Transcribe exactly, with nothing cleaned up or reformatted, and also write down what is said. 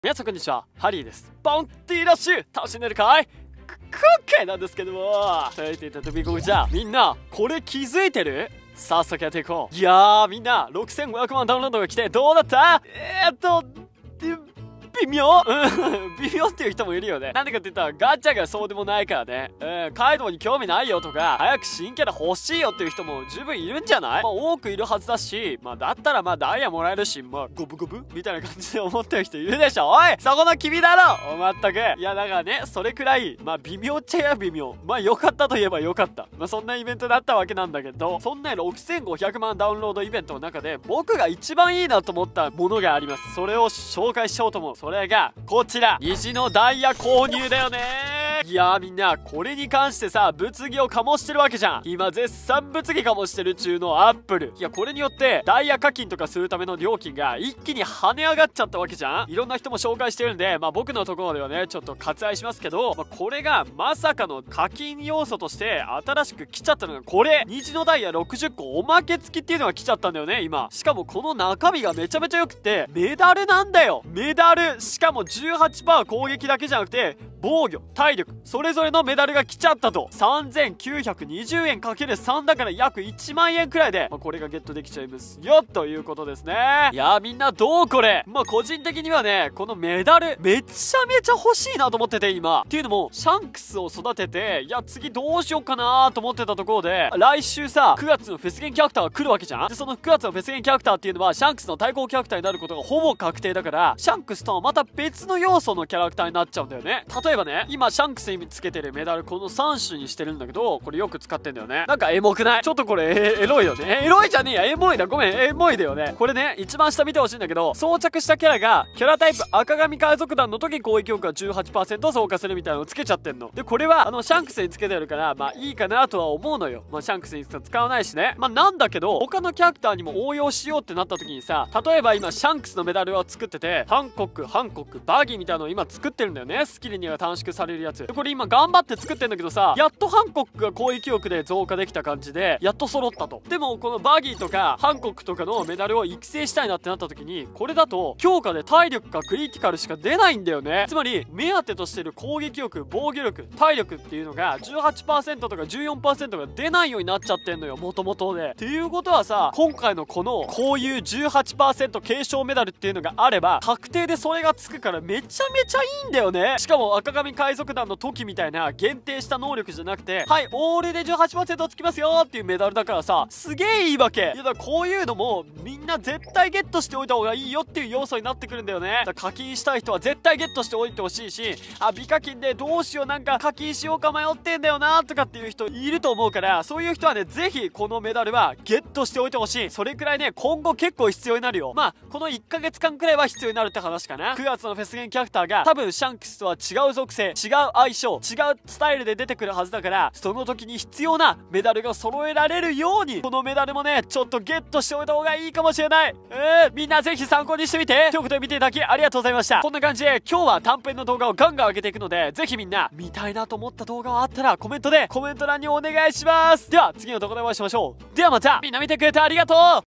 皆さんこんにちは、ハリーです。ボンティーラッシュ楽しんでるかい？今回なんですけども、と言っていた飛び込みじゃみんなこれ気づいてる？早速やっていこう。いやーみんなろくせんごひゃくまんダウンロードが来てどうだった？えーっと微妙うん微妙っていう人もいるよね。なんでかって言ったらガチャがそうでもないからね。うん、カイドウに興味ないよとか早く新キャラ欲しいよっていう人も十分いるんじゃない？まあ多くいるはずだし、まあだったらまあダイヤもらえるし、まあゴブゴブみたいな感じで思ってる人いるでしょ。おいそこの君だろおまったく。いやだからね、それくらいまあ微妙っちゃや微妙。まあ良かったといえば良かった。まあそんなイベントだったわけなんだけど、そんなろくせんごひゃくまんダウンロードイベントの中で僕が一番いいなと思ったものがあります。それを紹介しようと思う。それがこちら虹のダイヤ購入だよね。いやーみんなこれに関してさ物議を醸してるわけじゃん。今絶賛物議醸してる中のアップル。いやこれによってダイヤ課金とかするための料金が一気に跳ね上がっちゃったわけじゃん。いろんな人も紹介してるんで、まあ僕のところではねちょっと割愛しますけど、まあ、これがまさかの課金要素として新しく来ちゃったのがこれ虹のダイヤろくじゅっこおまけ付きっていうのが来ちゃったんだよね今。しかもこの中身がめちゃめちゃ良くてメダルなんだよ。メダルしかも じゅうはちパーセント 攻撃だけじゃなくて防御体力それぞれのメダルが来ちゃったと。さんぜんきゅうひゃくにじゅうえんかけるさんだから約いちまんえんくらいで、まあ、これがゲットできちゃいますよということですね。いやーみんなどうこれ。まあ個人的にはねこのメダルめちゃめちゃ欲しいなと思ってて今。っていうのもシャンクスを育てていや次どうしようかなと思ってたところで来週さくがつのフェスゲンキャラクターが来るわけじゃん。でそのくがつのフェスゲンキャラクターっていうのはシャンクスの対抗キャラクターになることがほぼ確定だからシャンクスとはまた別の要素のキャラクターになっちゃうんだよね。例えばね今シャンクスにつけてるメダルこのさん種にしてるんだけどこれよく使ってんだよね。なんかエモくない？ちょっとこれエロいよね。エロいじゃねえやエモいだごめんエモいだよね。これね一番下見てほしいんだけど装着したキャラがキャラタイプ赤髪海賊団の時攻撃力が じゅうはちパーセント 増加するみたいなのをつけちゃってんので、これはあのシャンクスにつけてるからまあいいかなとは思うのよ。まあシャンクスに使わないしね。まあなんだけど他のキャラクターにも応用しようってなった時にさ、例えば今シャンクスのメダルを作っててハンコックハンコックバギーみたいなのを今作ってるんだよね。スキルには短縮されるやつでこれ今頑張って作ってんだけどさ、やっとハンコックが攻撃力で増加できた感じでやっと揃ったと。でもこのバギーとかハンコックとかのメダルを育成したいなってなった時にこれだと強化で体力かクリティカルしか出ないんだよね。つまり目当てとしてる攻撃力防御力体力っていうのが じゅうはちパーセント とか じゅうよんパーセント が出ないようになっちゃってんのよ元々で。っていうことはさ今回のこのこういう じゅうはちパーセント 継承メダルっていうのがあれば確定でそれがつくからめちゃめちゃいいんだよね。しかも赤髪海賊団の時みたいな限定した能力じゃなくてはいオールで じゅうはちパーセント つきますよっていうメダルだからさすげえいいわけ。いやだからこういうのもみんな絶対ゲットしておいた方がいいよっていう要素になってくるんだよね。だから課金したい人は絶対ゲットしておいてほしいし、あ美課金でどうしようなんか課金しようか迷ってんだよなとかっていう人いると思うから、そういう人はねぜひこのメダルはゲットしておいてほしい。それくらいね今後結構必要になるよ。まあこのいっかげつかんくらいは必要になるって話かな。くがつのフェスゲンキャラクターが多分シャンクスとは違う属性違う相性違うスタイルで出てくるはずだからその時に必要なメダルが揃えられるようにこのメダルもねちょっとゲットしておいた方がいいかもしれない。えー、みんなぜひ参考にしてみて。ということで見ていただきありがとうございました。こんな感じで今日は短編の動画をガンガン上げていくのでぜひみんな見たいなと思った動画があったらコメントでコメント欄にお願いします。では次の動画でお会いしましょう。ではまたみんな見てくれてありがとう。